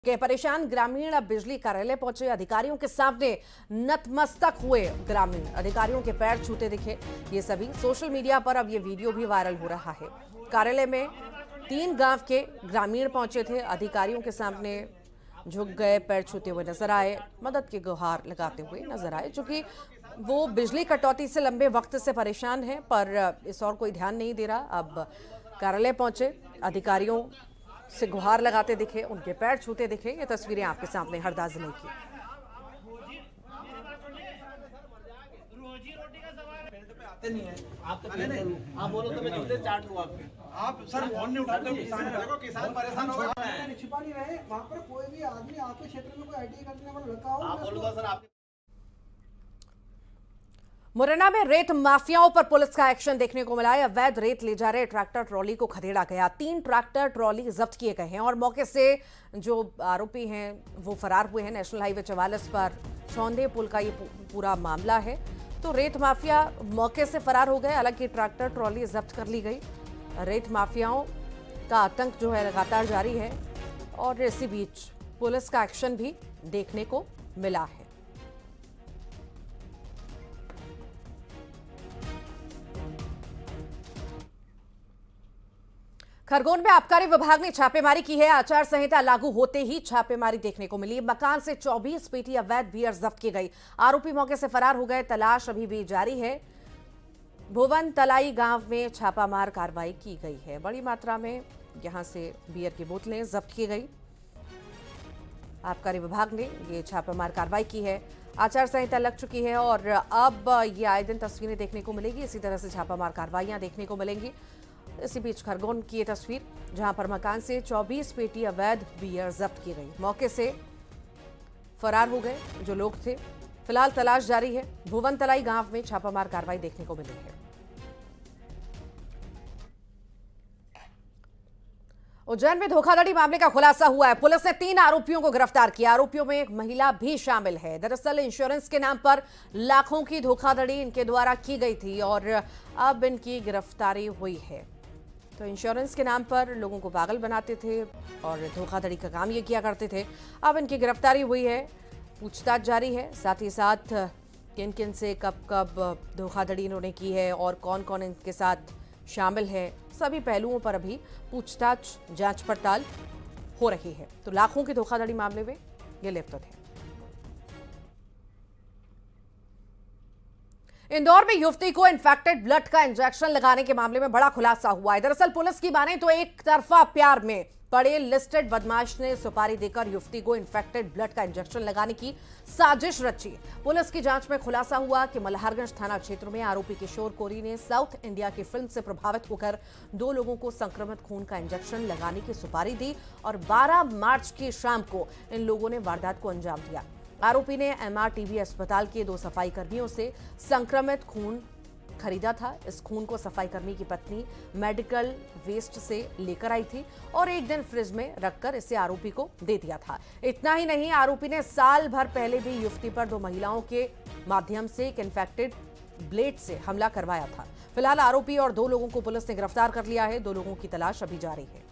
के परेशान ग्रामीण अब बिजली कार्यालय पहुंचे। अधिकारियों के सामने नतमस्तक हुए ग्रामीण अधिकारियों के पैर छूते दिखे। ये सभी सोशल मीडिया पर अब ये वीडियो भी वायरल हो रहा है। कार्यालय में 3 गांव के ग्रामीण पहुंचे थे, अधिकारियों के सामने झुक गए, पैर छूते हुए नजर आए, मदद की गुहार लगाते हुए नजर आए। चूंकि वो बिजली कटौती से लंबे वक्त से परेशान है, पर इस और कोई ध्यान नहीं दे रहा। अब कार्यालय पहुंचे, अधिकारियों से गुहार लगाते दिखे, उनके पैर छूते दिखे। ये तस्वीरें आपके सामने हरदा जिले की। नहीं है आप तो आप बोलो तो मैं जूते चाट लूं आपके। आप सर फोन नहीं उठाते, किसान परेशान हो गए। छिपा नहीं रहे, वहाँ पर कोई भी आदमी आपके क्षेत्र में कोई आईटी करने वाला लड़का हो, आप बोलो सर आप। मुरैना में रेत माफियाओं पर पुलिस का एक्शन देखने को मिला है। अवैध रेत ले जा रहे ट्रैक्टर ट्रॉली को खदेड़ा गया। 3 ट्रैक्टर ट्रॉली जब्त किए गए हैं और मौके से जो आरोपी हैं वो फरार हुए हैं। नेशनल हाईवे 44 पर चौंधे पुल का ये पूरा मामला है। तो रेत माफिया मौके से फरार हो गए, हालांकि ट्रैक्टर ट्रॉली जब्त कर ली गई। रेत माफियाओं का आतंक जो है लगातार जारी है और इसी बीच पुलिस का एक्शन भी देखने को मिला है। खरगोन में आबकारी विभाग ने छापेमारी की है। आचार संहिता लागू होते ही छापेमारी देखने को मिली। मकान से 24 पेटी अवैध बियर जब्त की गई। आरोपी मौके से फरार हो गए। तलाश अभी भी जारी है। भुवन तलाई गांव में छापामार कार्रवाई की गई है। बड़ी मात्रा में यहां से बियर की बोतलें जब्त की गई। आबकारी विभाग ने ये छापामार कार्रवाई की है। आचार संहिता लग चुकी है और अब ये आए दिन तस्वीरें देखने को मिलेगी। इसी तरह से छापामार कार्रवाइयां देखने को मिलेंगी। इसी बीच खरगोन की ये तस्वीर, जहां पर मकान से 24 पेटी अवैध बियर जब्त की गई। मौके से फरार हो गए जो लोग थे। फिलहाल तलाश जारी है। भुवन तलाई गांव में छापामार कार्रवाई देखने को मिली है। उज्जैन में धोखाधड़ी मामले का खुलासा हुआ है। पुलिस ने 3 आरोपियों को गिरफ्तार किया। आरोपियों में एक महिला भी शामिल है। दरअसल इंश्योरेंस के नाम पर लाखों की धोखाधड़ी इनके द्वारा की गई थी और अब इनकी गिरफ्तारी हुई है। तो इंश्योरेंस के नाम पर लोगों को पागल बनाते थे और धोखाधड़ी का काम ये किया करते थे। अब इनकी गिरफ्तारी हुई है, पूछताछ जारी है। साथ ही साथ किन किन से कब कब धोखाधड़ी इन्होंने की है और कौन कौन इनके साथ शामिल है, सभी पहलुओं पर अभी पूछताछ जांच पड़ताल हो रही है। तो लाखों की धोखाधड़ी मामले में ये लिप्त थे। इंदौर में युवती को इन्फेक्टेड ब्लड का इंजेक्शन लगाने के मामले में बड़ा खुलासा हुआ है। दरअसल पुलिस की माने तो एक तरफा प्यार में पड़े लिस्टेड बदमाश ने सुपारी देकर युवती को इन्फेक्टेड ब्लड का इंजेक्शन लगाने की साजिश रची। पुलिस की जांच में खुलासा हुआ कि मल्हारगंज थाना क्षेत्र में आरोपी किशोर कोरी ने साउथ इंडिया की फिल्म से प्रभावित होकर 2 लोगों को संक्रमित खून का इंजेक्शन लगाने की सुपारी दी और 12 मार्च की शाम को इन लोगों ने वारदात को अंजाम दिया। आरोपी ने MRTV अस्पताल के 2 सफाई कर्मियों से संक्रमित खून खरीदा था। इस खून को सफाई कर्मी की पत्नी मेडिकल वेस्ट से लेकर आई थी और एक दिन फ्रिज में रखकर इसे आरोपी को दे दिया था। इतना ही नहीं, आरोपी ने साल भर पहले भी युवती पर 2 महिलाओं के माध्यम से एक इन्फेक्टेड ब्लेड से हमला करवाया था। फिलहाल आरोपी और 2 लोगों को पुलिस ने गिरफ्तार कर लिया है। 2 लोगों की तलाश अभी जारी है।